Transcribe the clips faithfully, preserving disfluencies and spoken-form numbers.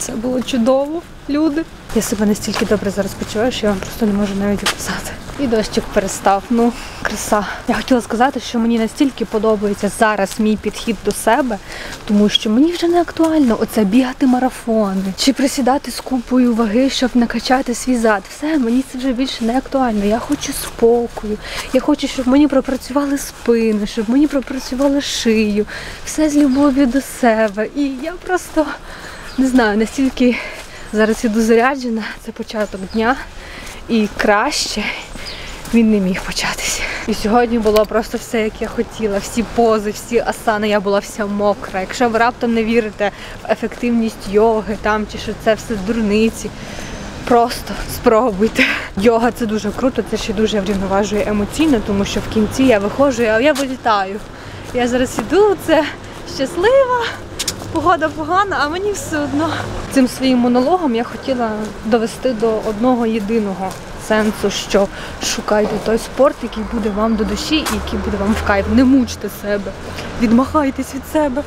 Це було чудово, люди. Я себе настільки добре зараз почуваю, що я вам просто не можу навіть описати. І дощик перестав. Ну, краса. Я хотіла сказати, що мені настільки подобається зараз мій підхід до себе, тому що мені вже не актуально оце бігати марафони, чи присідати з купою ваги, щоб накачати свій зад. Все, мені це вже більше не актуально. Я хочу спокою. Я хочу, щоб мені пропрацювали спину, щоб мені пропрацювали шию. Все з любов'ю до себе. І я просто, не знаю, настільки зараз іду заряджена. Це початок дня. І краще він не міг початися. І сьогодні було просто все, як я хотіла. Всі пози, всі асани, я була вся мокра. Якщо ви раптом не вірите в ефективність йоги, там, чи що це все дурниці, просто спробуйте. Йога – це дуже круто, це ще дуже врівноважує емоційно, тому що в кінці я виходжу, а я вилітаю. Я зараз іду, це щаслива, погода погана, а мені все одно. Цим своїм монологом я хотіла довести до одного єдиного сенсу, що шукайте той спорт, який буде вам до душі і який буде вам в кайф. Не мучте себе, відмахайтесь від себе.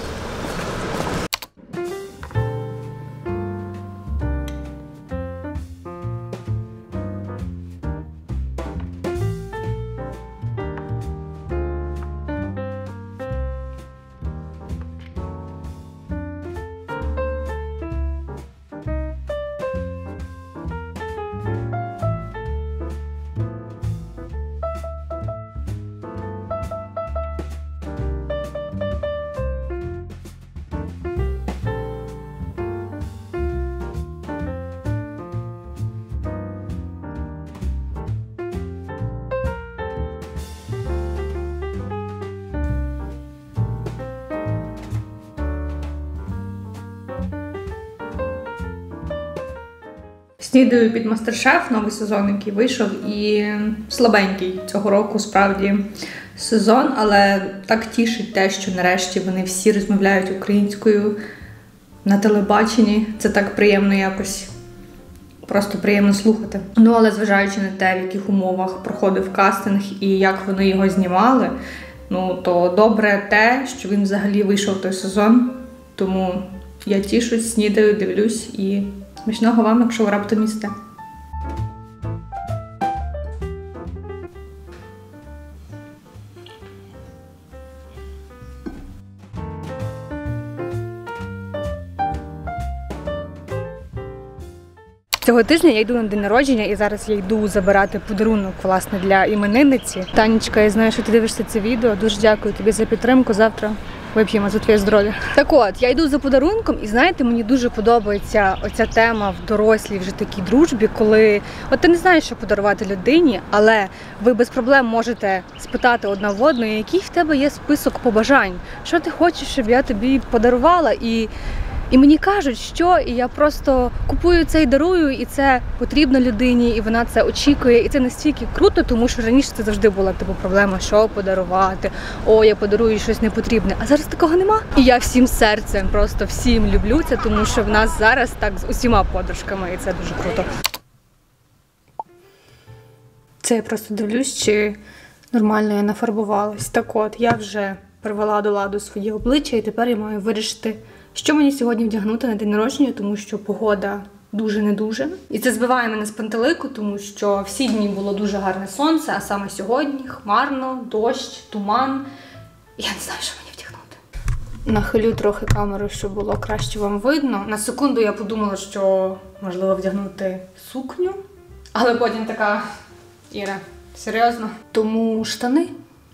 Снідаю під Мастер-шеф, новий сезон, який вийшов, і слабенький цього року, справді, сезон, але так тішить те, що нарешті вони всі розмовляють українською на телебаченні. Це так приємно якось, просто приємно слухати. Ну, але зважаючи на те, в яких умовах проходив кастинг і як вони його знімали, ну, то добре те, що він взагалі вийшов той сезон, тому я тішусь, снідаю, дивлюсь і смачного вам, якщо ви раптом їсте. Цього тижня я йду на день народження і зараз я йду забирати подарунок, власне, для іменинниці. Танечка, я знаю, що ти дивишся це відео. Дуже дякую тобі за підтримку. Завтра вип'ємо за твоє здоров'я. Так от, я йду за подарунком і, знаєте, мені дуже подобається оця тема в дорослій вже такій дружбі, коли от ти не знаєш, що подарувати людині, але ви без проблем можете спитати одна в одної, який в тебе є список побажань, що ти хочеш, щоб я тобі подарувала. І І мені кажуть, що, і я просто купую це і дарую, і це потрібно людині, і вона це очікує, і це настільки круто, тому що раніше це завжди була типу проблема, що подарувати, о, я подарую щось непотрібне, а зараз такого нема. І я всім серцем, просто всім люблю це, тому що в нас зараз так з усіма подружками, і це дуже круто. Це я просто дивлюсь, чи нормально я нафарбувалась. Так от, я вже привела до ладу своє обличчя, і тепер я маю вирішити, що мені сьогодні вдягнути на день народження, тому що погода дуже не дуже. І це збиває мене з пантелику, тому що всі дні було дуже гарне сонце, а саме сьогодні хмарно, дощ, туман. Я не знаю, що мені вдягнути. Нахилю трохи камеру, щоб було краще вам видно. На секунду я подумала, що можливо вдягнути сукню, але потім така: Іра, серйозно? Тому штани.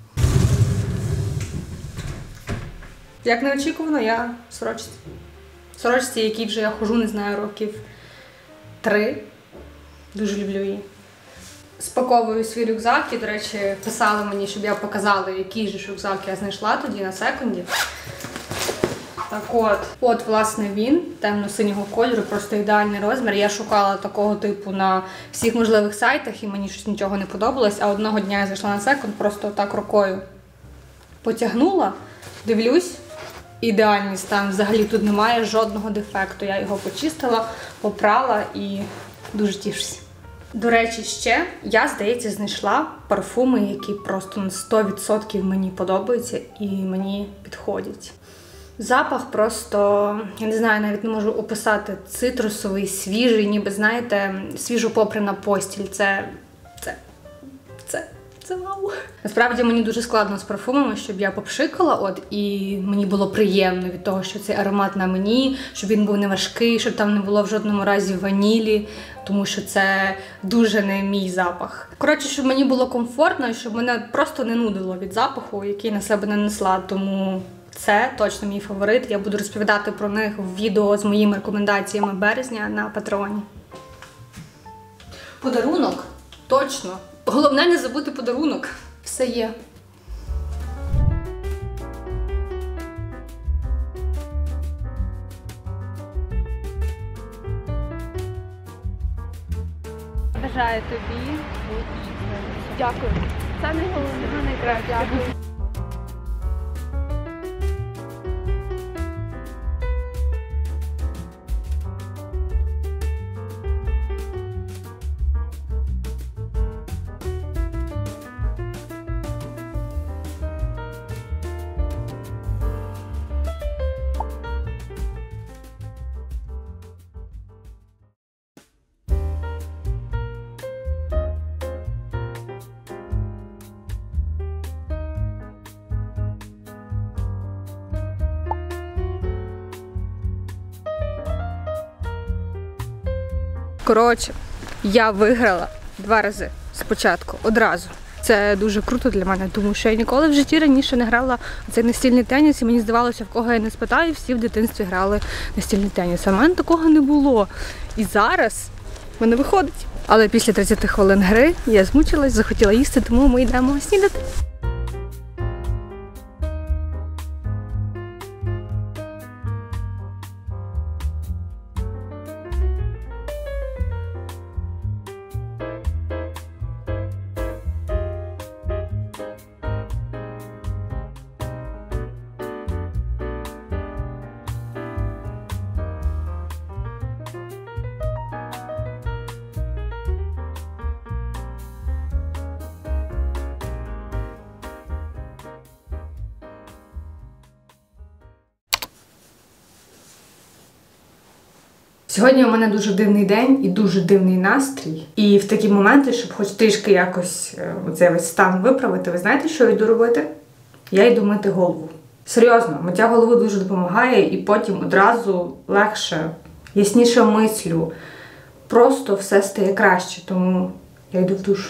Як неочікувано, я в сорочці. В сорочці, якій вже я ходжу, не знаю, років три. Дуже люблю її. Спаковую свій рюкзак і, до речі, писали мені, щоб я показала, який же рюкзак я знайшла тоді на секунді. Так от. От, власне, він темно-синього кольору, просто ідеальний розмір. Я шукала такого типу на всіх можливих сайтах і мені щось нічого не подобалось. А одного дня я зайшла на секунд, просто так рукою потягнула, дивлюсь. Ідеальний стан, взагалі тут немає жодного дефекту. Я його почистила, попрала і дуже тішуся. До речі, ще я, здається, знайшла парфуми, які просто на сто відсотків мені подобаються і мені підходять. Запах просто, я не знаю, навіть не можу описати, цитрусовий, свіжий, ніби, знаєте, свіжопопрана постіль. Це, це, це, це вау. Насправді мені дуже складно з парфумами, щоб я попшикала, от, і мені було приємно від того, що цей аромат на мені, щоб він був не важкий, щоб там не було в жодному разі ванілі, тому що це дуже не мій запах. Коротше, щоб мені було комфортно і щоб мене просто не нудило від запаху, який на себе нанесла, тому... Це точно мій фаворит. Я буду розповідати про них в відео з моїми рекомендаціями березня на Патреоні. Подарунок? Точно. Головне не забути подарунок. Все є. Бажаю тобі бути щасливим. Дякую. Це найголовніше, найкраще. Дякую. Коротше, я виграла два рази спочатку, одразу. Це дуже круто для мене, тому що я ніколи в житті раніше не грала в цей настільний теніс, і мені здавалося, в кого я не спитаю, всі в дитинстві грали настільний теніс. А в мене такого не було. І зараз в мене виходить. Але після тридцяти хвилин гри я змучилась, захотіла їсти, тому ми йдемо снідати. Сьогодні у мене дуже дивний день і дуже дивний настрій. І в такі моменти, щоб хоч трішки якось цей весь стан виправити, ви знаєте, що я йду робити? Я йду мити голову. Серйозно, миття голови дуже допомагає, і потім одразу легше, ясніше мислю. Просто все стає краще, тому я йду в душ.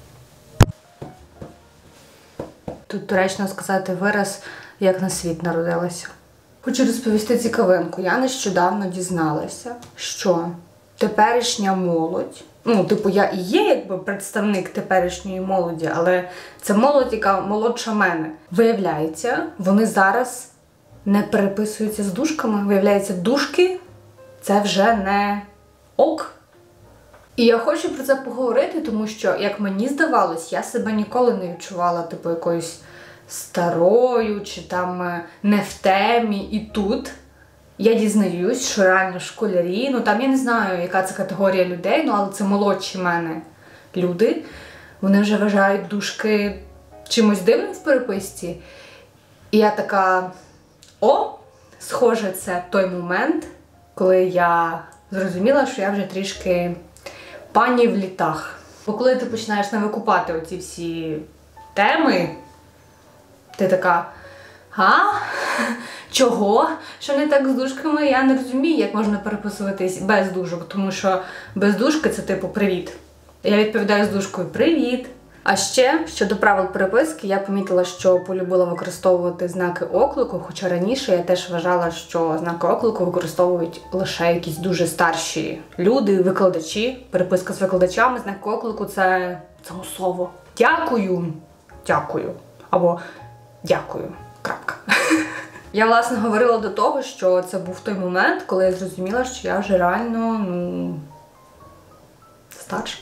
Тут доречно сказати вираз, як на світ народилася. Хочу розповісти цікавинку. Я нещодавно дізналася, що теперішня молодь, ну, типу, я і є якби представник теперішньої молоді, але це молодь, яка молодша мене. Виявляється, вони зараз не переписуються з дужками. Виявляється, дужки – це вже не ок. І я хочу про це поговорити, тому що, як мені здавалось, я себе ніколи не відчувала, типу, якоюсь старою, чи там не в темі. І тут я дізнаюсь, що реально школярі, ну там я не знаю, яка це категорія людей, ну але це молодші мене люди, вони вже вважають дужки чимось дивним в переписці. І я така, о, схоже, це той момент, коли я зрозуміла, що я вже трішки пані в літах. Бо коли ти починаєш навикупати оці всі теми, ти така, а? Чого? Що не так з дужками? Я не розумію, як можна переписуватись без дужок, тому що без дужки це типу «привіт». Я відповідаю з дужкою «привіт». А ще, щодо правил переписки, я помітила, що полюбила використовувати знаки оклику, хоча раніше я теж вважала, що знаки оклику використовують лише якісь дуже старші люди, викладачі. Переписка з викладачами, знаки оклику – це замусово. Дякую, дякую. Або дякую. Крапка. Я, власне, говорила до того, що це був той момент, коли я зрозуміла, що я вже реально, ну, старша.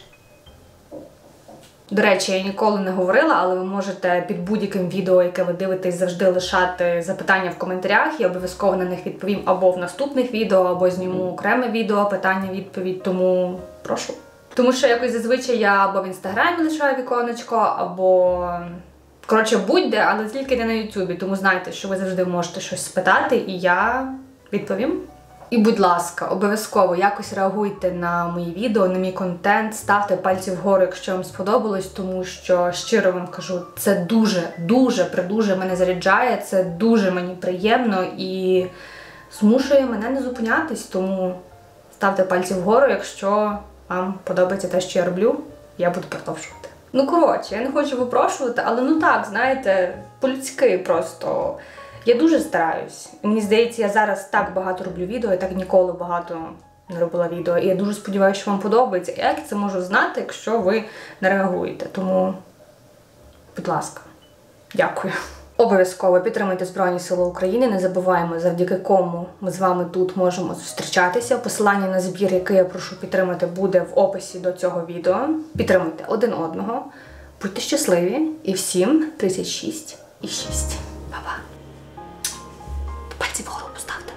До речі, я ніколи не говорила, але ви можете під будь-яким відео, яке ви дивитесь, завжди лишати запитання в коментарях. Я обов'язково на них відповім або в наступних відео, або зніму окреме відео, питання-відповідь, тому прошу. Тому що якось зазвичай я або в інстаграмі лишаю віконечко, або в Коротше, будь-де, але тільки не на ютубі, тому знайте, що ви завжди можете щось спитати, і я відповім. І, будь ласка, обов'язково якось реагуйте на мої відео, на мій контент, ставте пальці вгору, якщо вам сподобалось, тому що, щиро вам кажу, це дуже, дуже, придуже мене заряджає, це дуже мені приємно і змушує мене не зупинятись, тому ставте пальці вгору, якщо вам подобається те, що я роблю, я буду продовжувати. Ну, коротше, я не хочу випрошувати, але ну так, знаєте, по-людськи просто. Я дуже стараюсь. І мені здається, я зараз так багато роблю відео, я так ніколи багато не робила відео. І я дуже сподіваюся, що вам подобається. Як я це можу знати, якщо ви не реагуєте? Тому, будь ласка, дякую. Обов'язково підтримуйте Збройні Сили України. Не забуваємо, завдяки кому ми з вами тут можемо зустрічатися. Посилання на збір, який я прошу підтримати, буде в описі до цього відео. Підтримуйте один одного. Будьте щасливі. І всім тридцять шість і шість. Па-па. Пальці вгору поставте.